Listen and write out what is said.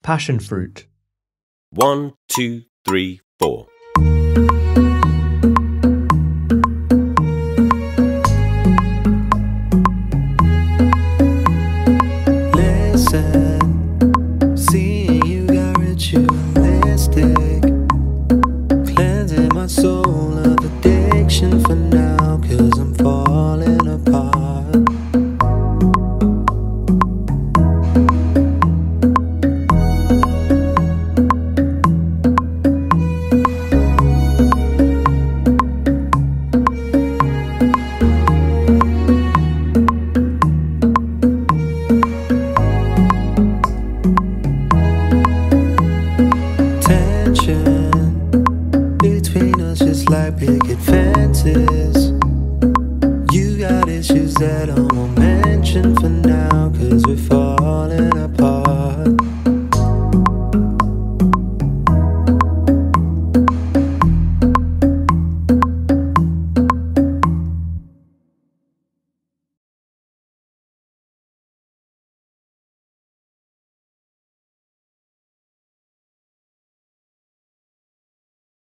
Passionfruit. 1, 2, 3, 4. Listen, seeing you got ritualistic, cleansing my soul of addiction for now, 'cause I'm falling apart. Between us just like picket fences. You got issues that don't